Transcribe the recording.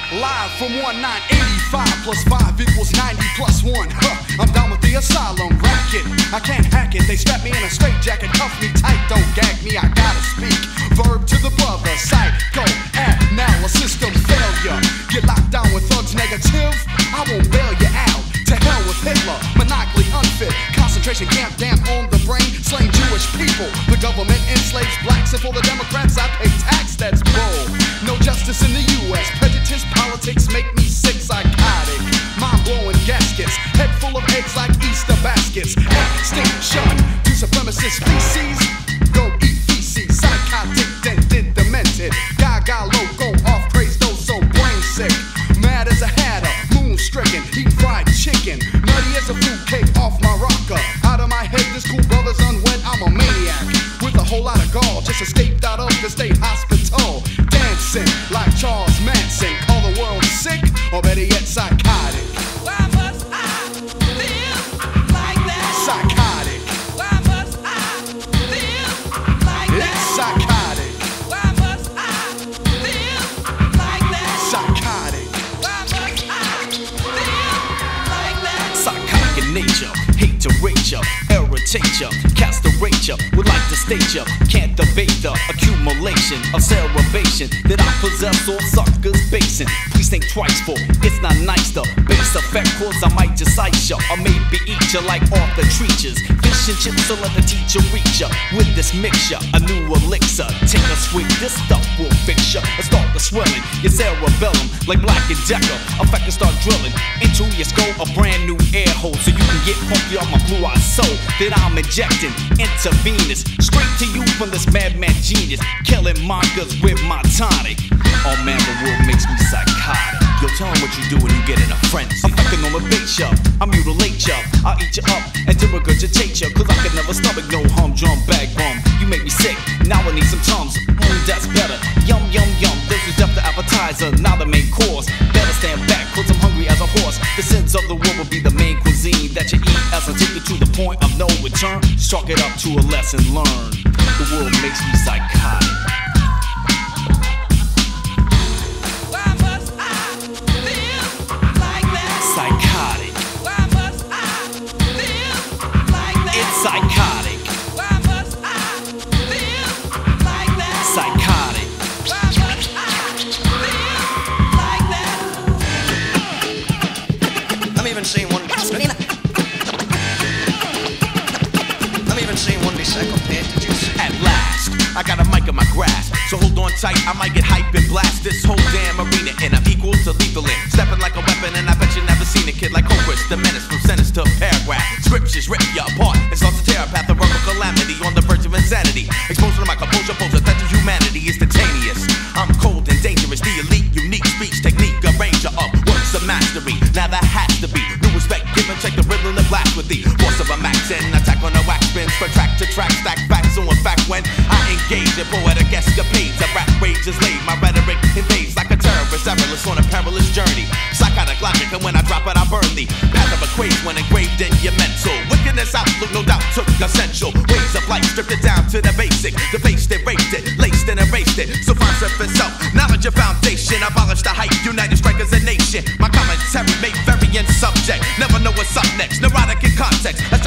Live from 1985 plus 5 equals 90 plus 1. I'm down with the asylum racket. I can't hack it. They strap me in a straitjacket, cuff me tight, don't gag me. I gotta speak. Verb to the brother, psycho, analysis, system failure. Get locked down with thugs negative. I won't bail you out. To hell with Hitler, monopoly unfit. Concentration camp damp on the brain, slaying Jewish people. The government enslaves blacks, and for the Democrats I pay tax. That's bull. No justice in the U.S. Prejudice politics make me sick, psychotic. Mind-blowing gaskets, head full of eggs like Easter baskets. Extinction to supremacist species. Go eat feces, psychotic, dented, demented. Gaga loco, off crazed, oh so brain sick. Mad as a hatter, moon-stricken, eating fried chicken. Nutty as a fruitcake off my rocker. Out of my head, this cool brother's unwed, I'm a maniac. With a whole lot of gall, just escaped out of the state hospital. Dancing like Charles Manson. Call the world sick, or better yet, psychotic. Why must I feel like that? Psychotic. Why must I feel like that? It's psychotic. Why must I feel like that? Psychotic. Why must I feel like that? Psychotic in nature, hate to rate ya, irritate ya, castrate ya, would like to state ya, can't debate the accumulation of cerebration that I possess, all suckers basing. Please think twice for it's not nice to base effect, cause I might just ice ya, or maybe eat ya like Arthur Treacher's. Fish and chips, so let the teacher reach ya with this mixture, a new elixir. Take a swig, this stuff will fix ya and start the swelling. Your cerebellum like Black and Decker, effect and start drilling into your skull a brand new air hole, so you can get funky on my blue-eyed soul that I'm injecting intravenous straight to you from this madman genius, killing mongers with my tonic. Oh man, the world makes me psychotic. Yo, tell 'em what you do when you get in a frenzy. I'm fucking on a bait ya, I mutilate ya, I'll eat ya up and then regurgitate ya, cause I can never stomach no humdrum bag bum. You make me sick, now I need some Tums. That's better. Yum, yum, yum. This is just the appetizer, now the main course. Better stand back, cause I'm hungry as a horse. The sins of the world will be the main cuisine that you eat as I take you to the point of no return. Just chalk it up to a lesson learned. The world makes me psychotic. Why must I feel like that? Psychotic. Why must I feel like that? It's psychotic. Why must I feel like that? Psychotic. Why must I feel like that? I'm even seeing one. I'm even seeing one be psychopath. Did you see? At last, I got a mic in my grasp, so hold on tight, I might get hype and blast this whole damn arena, and I'm equal to lethal in, stepping like a weapon, and I bet you never seen a kid like Hopris, the menace from sentence to paragraph. Scriptures rip you apart, and starts to tear a path of verbal calamity on the verge of insanity, exposing my composure, pose a threat to humanity instantaneous. I'm cold and dangerous, the elite, unique speech technique, arranger of works of mastery. Now that has to be new respect, give and take the riddle and blast with the force of a max and attack on the wax spins from track to track, stack facts. So in fact, when I engage in poetic escapades, a rap rage is laid. My rhetoric invades like a terrorist, errorless on a perilous journey. Psychotic logic, and when I drop it, I burn the path of a craze when engraved in your mental. Wickedness outlook, no doubt, took essential ways of life, stripped it down to the basic. Defaced it, raped it, laced and erased it. So find self itself, knowledge of foundation. Abolish the hype, united strike as a nation. My commentary made varying subject. Never know what's up next, neurotic in context.